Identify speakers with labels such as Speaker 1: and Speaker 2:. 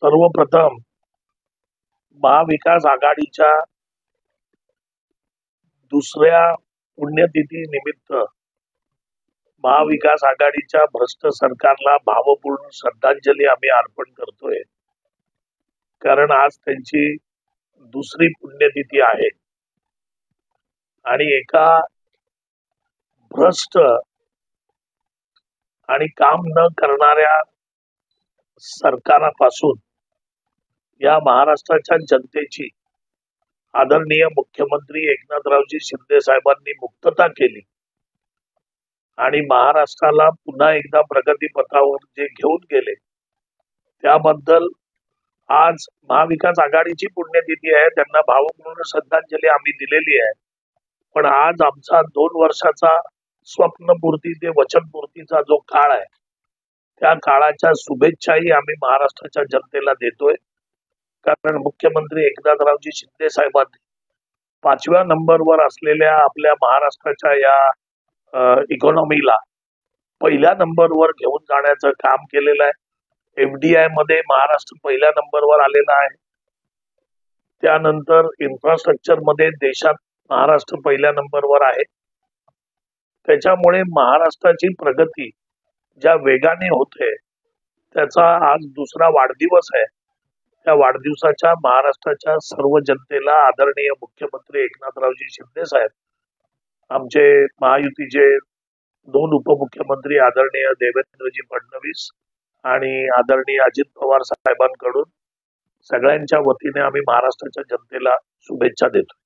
Speaker 1: सर्वप्रथम महाविकास आघाडीच्या दुसऱ्या पुण्यतिथी निमित्त महाविकास आघाडीच्या भ्रष्ट सरकारला भावपूर्ण श्रद्धांजली आम्ही अर्पण करतोय. कारण आज त्यांची दुसरी पुण्यतिथी आहे आणि एका भ्रष्ट आणि काम न करणाऱ्या सरकारापासून या महाराष्ट्राच्या जनतेची आदरणीय मुख्यमंत्री एकनाथरावजी शिंदे साहेबांनी मुक्तता केली आणि महाराष्ट्राला पुन्हा एकदा प्रगतीपथावर जे घेऊन गेले त्याबद्दल आज महाविकास आघाडीची पुण्यतिथी आहे. त्यांना भावपूर्ण श्रद्धांजली आम्ही दिलेली आहे. पण आज आमचा 2 वर्षाचा स्वप्नपूर्ती ते वचनपूर्तीचा जो काळ आहे त्या काळाच्या शुभेच्छाही आम्ही महाराष्ट्राच्या जनतेला देतोय. कारण मुख्यमंत्री एकनाथरावजी शिंदे साहेबांनी 5व्या नंबरवर असलेल्या आपल्या महाराष्ट्राच्या या इकॉनॉमीला पहिल्या नंबरवर घेऊन जाण्याचं काम केलेलं आहे. FDI मध्ये महाराष्ट्र पहिल्या नंबरवर आलेला आहे. त्यानंतर इन्फ्रास्ट्रक्चर मध्ये देशात महाराष्ट्र पहिल्या नंबरवर आहे. त्याच्यामुळे महाराष्ट्राची प्रगती ज्या वेगाने होते त्याचा आज दुसरा वाढदिवस आहे. त्या वाढदिवसाच्या महाराष्ट्राच्या सर्व जनतेला आदरणीय मुख्यमंत्री एकनाथरावजी शिंदे साहेब, आमचे महायुतीचे 2 उपमुख्यमंत्री आदरणीय देवेंद्रजी फडणवीस आणि आदरणीय अजित पवार साहेबांकडून सगळ्यांच्या वतीने आम्ही महाराष्ट्राच्या जनतेला शुभेच्छा देतो.